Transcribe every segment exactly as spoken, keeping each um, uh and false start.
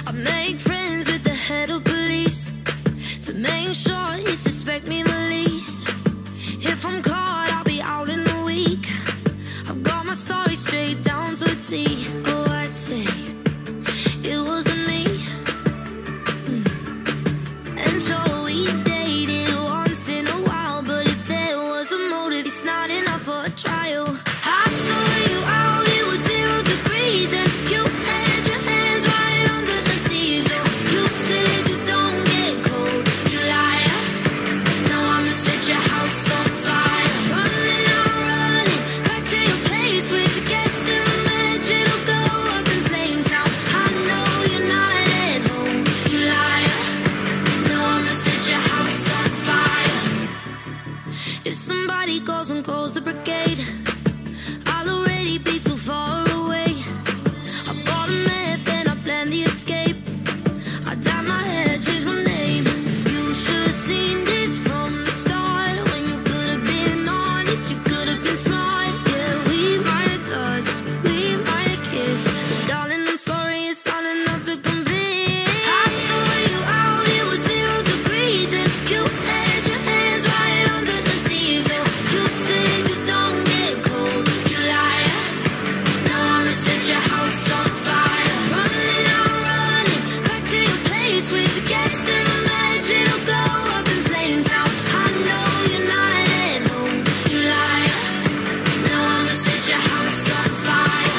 I make friends with the head of police to make sure he'd suspect me the least. If I'm caught, I'll be out in a week. I've got my story straight down to a T. Oh, I'd say it wasn't me. mm. And sure, we dated once in a while, but if there was a motive, it's not enough for a trial. I saw you out, it was zero degrees, and you had your hands right under the sleeves. Oh, you said you don't get cold, you liar. Now I'ma set your house on fire. Running, I'm running back to your place with the gas in the match. It'll go up in flames. Now I know you're not at home, you liar. Now I'ma set your house on fire. If somebody calls and calls the brigade, I'll already be too far away. I bought a map and I planned the escape. I dyed my hair, changed my name. You should've seen this from the start. When you could've been honest, you could've been smart. Yeah, we might have touched, we might have kissed, but darling, I'm sorry, it's not enough to convince. I saw you out, it was zero degrees, and you had your hands right under the sleeves. Oh, you said you don't get cold, you liar. Now I'ma set your house on fire. Running, I'm running back to your place with the gas in the match. It'll go up in flames. Now I know you're not at home, you liar. Now I'ma set your house on fire.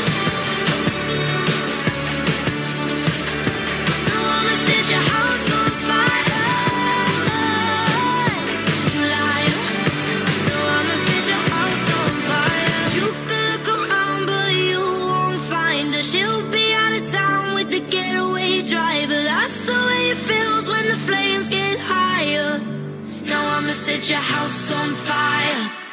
Now I'ma set your house on fire, you liar. Now I'ma set your house on fire. You can look around, but you won't find her. She'll be out of town with the getaway driver. That's the way it feels when the flames get higher. Now I'ma set your house on fire.